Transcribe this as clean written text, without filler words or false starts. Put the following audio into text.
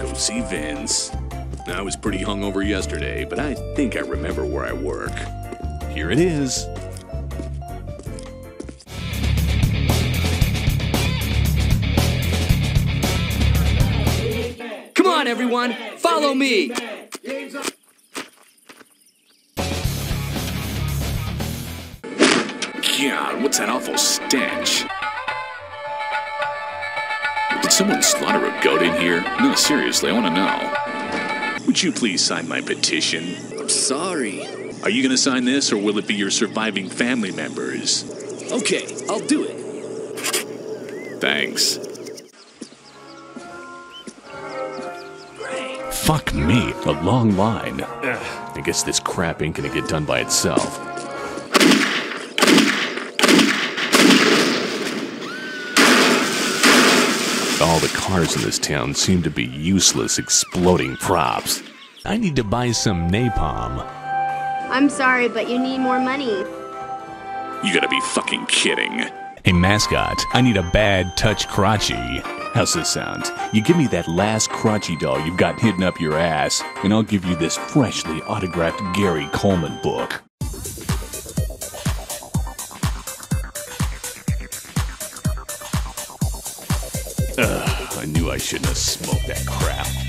go see Vince. I was pretty hungover yesterday, but I think I remember where I work. Here it is. Come on, everyone, follow me. God, what's that awful stench? Did someone slaughter a goat in here? No, seriously, I want to know. Would you please sign my petition? I'm sorry. Are you going to sign this, or will it be your surviving family members? Okay, I'll do it. Thanks. Fuck me, a long line. I guess this crap ain't gonna get done by itself. All the cars in this town seem to be useless exploding props. I need to buy some napalm. I'm sorry, but you need more money. You gotta be fucking kidding. Hey mascot, I need a bad touch crotchy. How's this sound? You give me that last crotchy doll you've got hidden up your ass, and I'll give you this freshly autographed Gary Coleman book. I knew I shouldn't have smoked that crap.